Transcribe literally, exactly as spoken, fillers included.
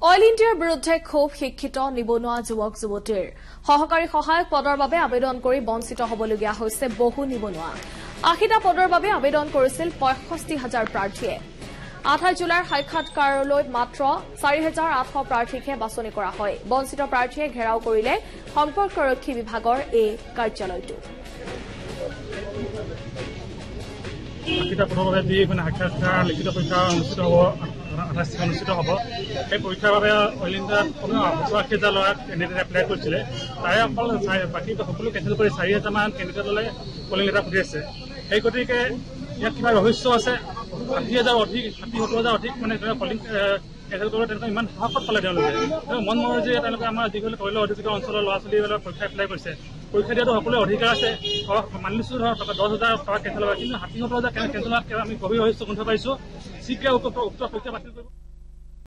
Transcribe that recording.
oil ইণ্ডিয়াৰ বিৰুদ্ধে ক্ষোভ শিক্ষিত নিবনুৱা যুৱক যুৱতীৰ সহকাৰী সহায়ক পদৰ বাবে আবেদন কৰি বঞ্চিত হবলগীয়া হৈছে বহু নিবনুৱা আশীটা পদৰ বাবে আবেদন কৰিছিল পঁয়ষষ্ঠি হাজাৰ প্ৰাৰ্থীয়ে আঠাইশ জুলাইৰ সাক্ষাৎকাৰলৈ মাত্ৰ চাৰি হাজাৰ আঠশ প্ৰাৰ্থীকে বাছনি কৰা হয় বঞ্চিত প্ৰাৰ্থীয়ে ঘেৰাও কৰিলে সম্পৰ্কৰক্ষী বিভাগৰ এই কাৰ্যালয়টো আশীটা পদৰ বাবে যি সাক্ষাৎকাৰ লিখিত পৰীক্ষা অনুষ্ঠিত হ'ব আঠাইছ অনুষ্ঠিত হ'ব এই পৰীক্ষাৰ বাবে অইল ইণ্ডিয়াত পঁচাশী হাজাৰ ল'ৰা কেণ্ডিডেট এপ্লাই কৰিছিলে তাৰে অকল বাকী সকলো কেঞ্চেল কৰি চাৰি হাজাৰমান কেণ্ডিডেটলৈ পলিং লেটাৰ পঠিয়াইছে সেই গতিকে ইয়াত কিবা ৰহস্য আছে ষাঠি হাজাৰ অধিক ষাঠি সত্তৰ হাজাৰ অধিক মানে পলিং কেঞ্চেল কৰিব তেনেকুৱা ইমান সাহসত পালে তেওঁলোকে মন মৰ্জি তেওঁলোকে আমাৰ যিসকলে কৈল অধিষ্ঠিত অঞ্চলৰ ল'ৰা ছোৱালীবিলাক পৰীক্ষা এপ্লাই কৰিছে পৰীক্ষা দিয়াটো সকলোৰে অধিকাৰ আছে মানিছো ধৰক টকা দহ হাজাৰ টকা কেঞ্চেল হয় কিন্তু ষাঠি সত্তৰ হাজাৰ কেঞ্চেল হোৱাত আমি গভীৰ ৰহস্য গোন্ধ পাইছো শীঘ্ৰে উক্ত পৰীক্ষা বাতিল কৰিব